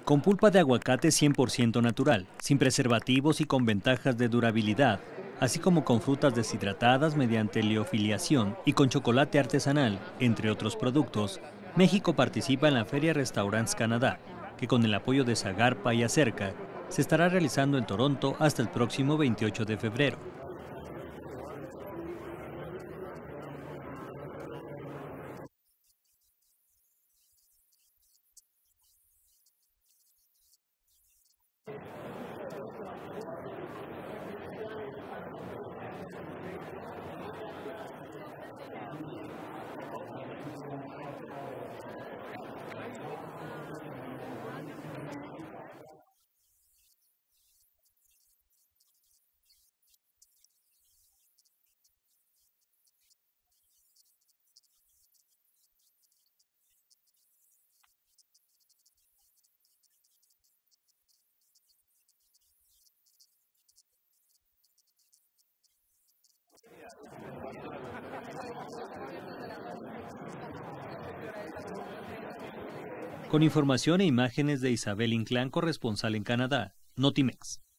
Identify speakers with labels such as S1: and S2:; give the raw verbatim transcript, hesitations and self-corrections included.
S1: Con pulpa de aguacate cien por ciento natural, sin preservativos y con ventajas de durabilidad, así como con frutas deshidratadas mediante liofiliación y con chocolate artesanal, entre otros productos, México participa en la Feria Restaurants Canadá, que con el apoyo de Zagarpa y Acerca, se estará realizando en Toronto hasta el próximo veintiocho de febrero. Con información e imágenes de Isabel Inclán, corresponsal en Canadá, Notimex.